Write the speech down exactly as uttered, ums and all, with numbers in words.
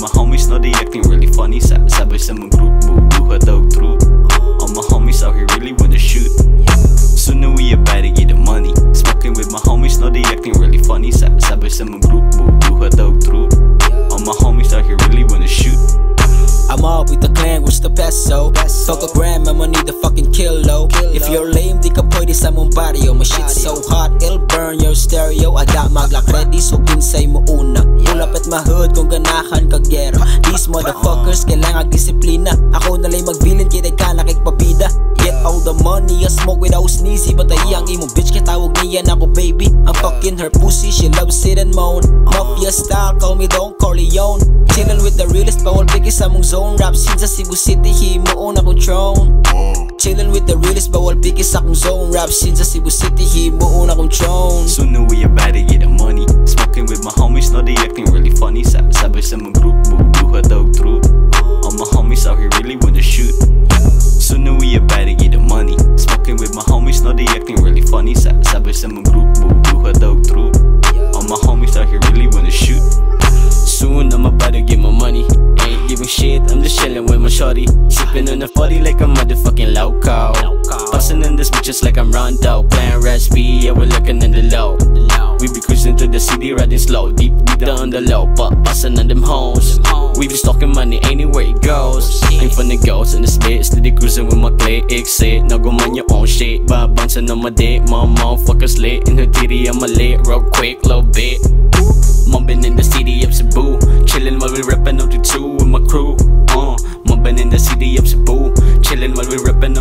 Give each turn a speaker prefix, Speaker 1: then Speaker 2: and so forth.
Speaker 1: my homies, know they acting really funny. Sabay sa mga group, bubuha daw true. All my homies out here really wanna shoot. Soon we about to get the money. Smoking with my homies, know they acting really funny. Sabay sa mga group, bubuha daw true. All my homies out here really wanna shoot.
Speaker 2: I'm up with the clan, what's the peso? Fuck a gram, I'ma need a fucking kilo. If you're lame, di ka pwede sa mong barrio. My shit's so hot, it'll burn your stereo. I got my Glock ready, so kinsay mo una. Pull up at my hood kung ganahan ka gero. These motherfuckers, kailangan disiplina. Ako na lang magbilin, kaya ka nakikpabida. Get all the money, I smoke without sneezy. But ay ang imong bitch, kaya tawag niya na ako baby. I'm fucking her pussy, she loves sit and moan. Mafia style, call me Don Corleone. Chillin' with the realest, bawal piki sa mong zone. Rap scene sa Cebu City, himuon akong throne. Chillin' with the realest, bawal piki sa akong zone. Rap scene sa Cebu City, himuon akong throne.
Speaker 1: Soon we about to get the money. Smoking with my homies, know they acting really funny. Sabay sa mga group, bubuha daw true. All my homies out here really wanna shoot. Soon we about to get the money. Smoking with my homies, know they acting really funny. Sabay sa mga group, bubuha daw true. All my homies out here really wanna shoot.
Speaker 3: Soon I'm about to get my money. Ain't giving shit, I'm just chillin' with my shorty. Sippin' on the forty like a motherfucking loco. Bustin' in this bitch just like I'm Rondo. Playin' recipe, yeah, we're looking in the low. We be cruising to the city, riding slow. Deep, deep down the low, but bustin' on them hoes. We be stalking money anywhere it goes. Ain't funny girls in the spit, steady cruising with my click. Exit, now go mind your own shit. But bouncing on my dick, my motherfuckers lit. In her titty, I'm a lit, real quick, little bit. Mobbing in the city of Cebu, chillin' while we rappin' out the two with my crew. Uh, mobbing in the city of Cebu, chillin' while we rappin'